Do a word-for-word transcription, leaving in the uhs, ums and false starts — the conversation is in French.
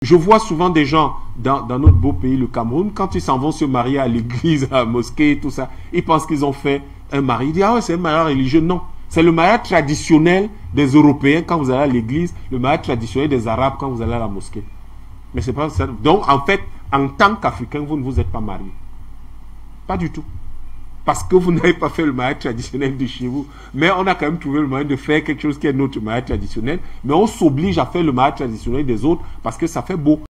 Je vois souvent des gens dans, dans notre beau pays, le Cameroun, quand ils s'en vont se marier à l'église, à la mosquée, tout ça, ils pensent qu'ils ont fait un mariage. Ils disent, ah ouais, c'est un mariage religieux. Non. C'est le mariage traditionnel des Européens quand vous allez à l'église, le mariage traditionnel des Arabes quand vous allez à la mosquée. Mais c'est pas ça. Donc, en fait, en tant qu'Africain, vous ne vous êtes pas marié. Pas du tout. Parce que vous n'avez pas fait le mariage traditionnel de chez vous. Mais on a quand même trouvé le moyen de faire quelque chose qui est notre mariage traditionnel. Mais on s'oblige à faire le mariage traditionnel des autres parce que ça fait beau.